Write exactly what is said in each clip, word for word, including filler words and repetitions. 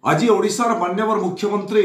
आज ओडिशार मान्यवर मुख्यमंत्री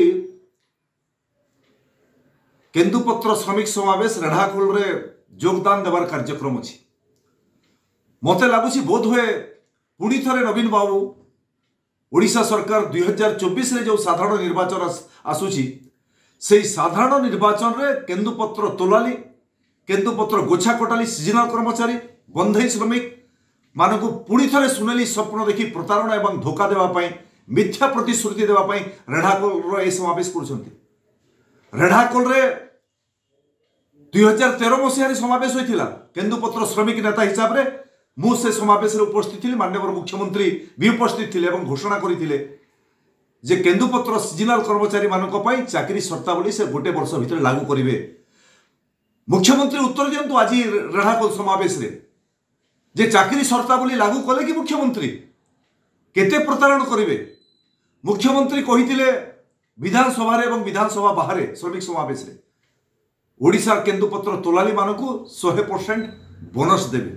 केन्दुपत्र श्रमिक समावेश रेढ़ाखोल रे योगदान देवार कार्यक्रम अच्छी मत लगुच बोध हुए पुणी थे नवीन बाबू ओडिशा सरकार दुई हजार चौबीस जो साधारण निर्वाचन आसूची से साधारण निर्वाचन रे केन्दुपत्र तोलाली केन्दुपत्र गोछा कटाली सीजनाल कर्मचारी बंधई श्रमिक मानक पुणी थे सुनेली स्वप्न देखी प्रतारणा एवं धोखा देवाई मिथ्या प्रतिश्रुति देवाई रेढ़ाखोल ए समावेश कर रेढ़ाखोल रे दुई हजार तेरह मसीह समावेश होता केन्दुपत्र श्रमिक नेता हिसाब से मु से समावेश उपस्थित थी माननीय मुख्यमंत्री भी उपस्थित थे और घोषणा करते जे केन्दुपत्र सीजनाल कर्मचारी मानी चाकरी शर्तावली से गोटे वर्ष भितर लागू करेंगे। मुख्यमंत्री उत्तर दिंतु आज रेढ़ाखोल समावेश रे जे चाकरी शर्तावली लागू कले कि मुख्यमंत्री केते प्रतारण करेंगे। मुख्यमंत्री कही विधानसभा एवं विधानसभा बाहर श्रमिक समावेश रे ओडिशा केन्दुपत्र तोलाली मानकु सौ परसेंट बोनस देवे।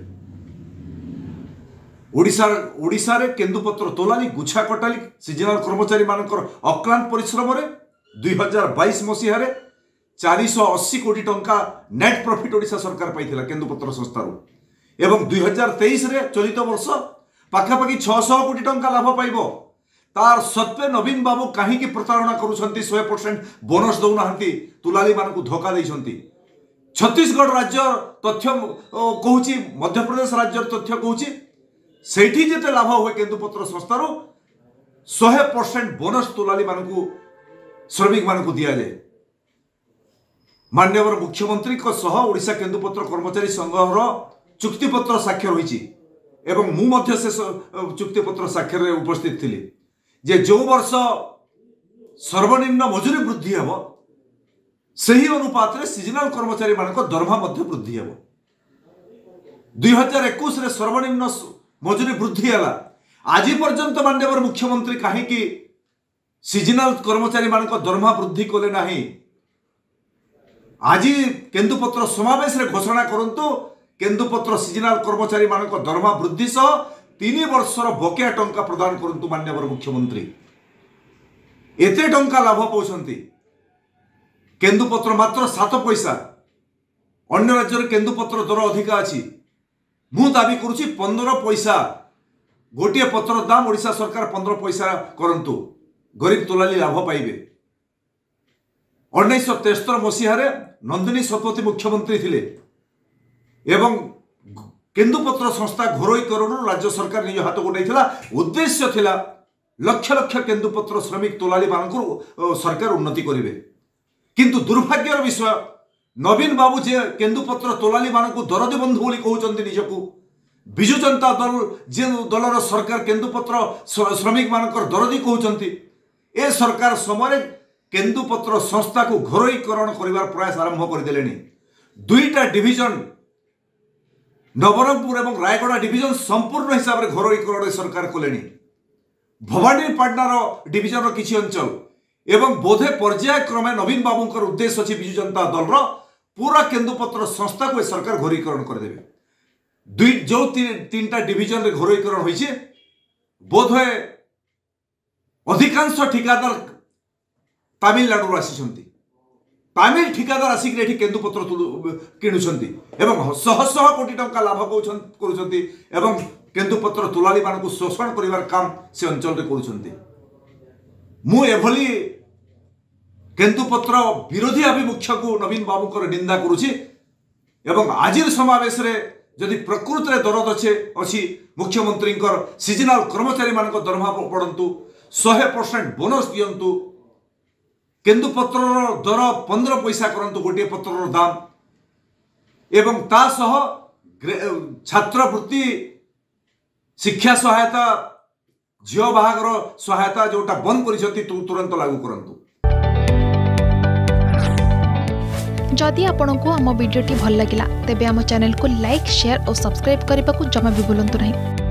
ओडिशा ओडिशा रे केन्दुपत्र तोलाली गुछा कटाली सीजनाल कर्मचारी मानकर अक्लांत परिश्रम रे दुई हजार बाईस मसीह चार सौ अस्सी कोटी टंका नेट प्रॉफिट ओडिशा सरकार पाइथिला केन्दुपत्र संस्थार एवं दुई हजार तेईस चलित वर्ष पाखापाखि छह सौ कोटी टंका लाभ पाइब तार सत्वे नवीन बाबू कहीं प्रतारणा करुछंती सौ परसेंट बोनस दौना तुलाली मानकु धोखा देइछंती। छत्तीसगढ़ राज्य तथ्य कहूची मध्य प्रदेश राज्य तथ्य कहूची सेठी जेते लाभ हुए केन्दुपत्र संस्थार सौ परसेंट बोनस तुलाली मानकु श्रमिक मानकु दिया जाए। माननीय मुख्यमंत्री सह ओडिशा केन्दुपत्र कर्मचारी संघर चुक्तिपत्र साक्षर होईची एवं मु मध्य से चुक्तिपत्र साक्षर रे उपस्थित थिली जे जो वर्ष सर्वनिम्न मजूरी वृद्धि हेब सही अनुपात रे सीजनाल कर्मचारी मानक दरमा मध्य वृद्धि हेब। दुई हजार इक्कीस रे सर्वनिम्न मजूरी वृद्धि है आज पर्यंत माननीय मुख्यमंत्री कहीं सीजनाल कर्मचारी मानक दरमा वृद्धि कले नहीं। आज केन्दुपत्र समावेश रे घोषणा करंतु केन्दुपत्र सीजनाल कर्मचारी मानक दरमा वृद्धि सह तीन वर्षर बकेया टंका प्रदान करंतु माननीय मुख्यमंत्री एते टंका लाभ पाउछंती। केन्दुपत्र मात्र सात पैसा अन्य राज्य रे केन्दुपत्र दर अधिका अछि मु दाबी करुछि पंद्रह पैसा गोटे पत्र दाम ओडिशा सरकार पंद्रह पैसा करंतु गरीब तोलाली लाभ पाइबे। उन्नीस तेस्तर मसीह नंदिनी शतपथी मुख्यमंत्री थिले एवं केन्दुपत्र संस्था घरोईकरण राज्य सरकार निज हाथ को नहीं उद्देश्य थिला लक्ष लक्ष केन्दुपत्र श्रमिक तोलाली मानक सरकार उन्नति करेंगे किंतु दुर्भाग्यर विषय नवीन बाबू जे केन्दुपत्र तोलाली मानक दरदी बंधु बोली कहउचंती निजकू विजु जनता दल जे दलर सरकार केन्दुपत्र श्रमिक मानकर दरदी कहउचंती ए सरकार समय केन्दुपत्र संस्था को घरोईकरण करिवार प्रयास आरंभ कर देलेनी। दुईटा डिविजन नवरंगपुर एवं रायगड़ा डिविजन संपूर्ण हिसाब से घरोईकरण सरकार कले। भवानीपाटनार डिविजन किसी अंचल एवं बोधे पर्याय क्रमे नवीन बाबूंकर उद्देश्य अच्छी विजु जनता दल पूरा केन्दुपत्र संस्था को सरकार घरोईकरण करदेवे। दुई जो तीन टा डिविजन रे घरोईकरण होइछे बोधे अधिकांश ठिकादार तमिलनाडु आसीछंती तमिल ठिकादार आसिक एठी केन्दुपत्र किणुछंती एवं शह शह कोटी टंका लाभ करुछंती एवं केन्दुपत्र तुलाली मानकु शोषण करिवार काम से अंचल रे करुछंती। मु एभली केन्दुपत्र विरोधी आभिमुख्य को नवीन बाबूकर निंदा करुछि एवं आजिर समावेश रे जदि प्रकृत रे दरद अच्छे अच्छी मुख्यमंत्री सीजनाल कर्मचारी मानक दरमा पड़तु सौ परसेंट बोनस दियंतु केन्दुपत्र दर पंद्रह पैसा करंतु गोटे पत्र दाम एवं ता सह छात्रवृत्ति शिक्षा सहायता झील बाहागर सहायता जोटा बंद कर तुरंत लागू करंतु। जदि आपंक आम भिडी भल लगा तेब आम चैनल को लाइक शेयर और सब्सक्राइब करने को जमा भी भूलु नहीं।